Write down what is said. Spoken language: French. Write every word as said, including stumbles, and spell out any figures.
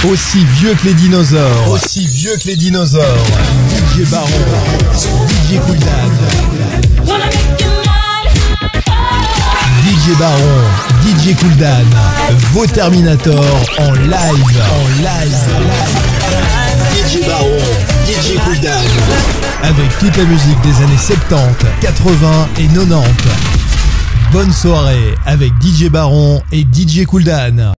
Aussi vieux que les dinosaures. Aussi vieux que les dinosaures. D J Baron. D J Cooldan. D J Baron. D J Cooldan. Vos Terminator en live. En live. D J Baron. D J Cooldan. Avec toute la musique des années soixante-dix, quatre-vingts et quatre-vingt-dix. Bonne soirée avec D J Baron et D J Cooldan.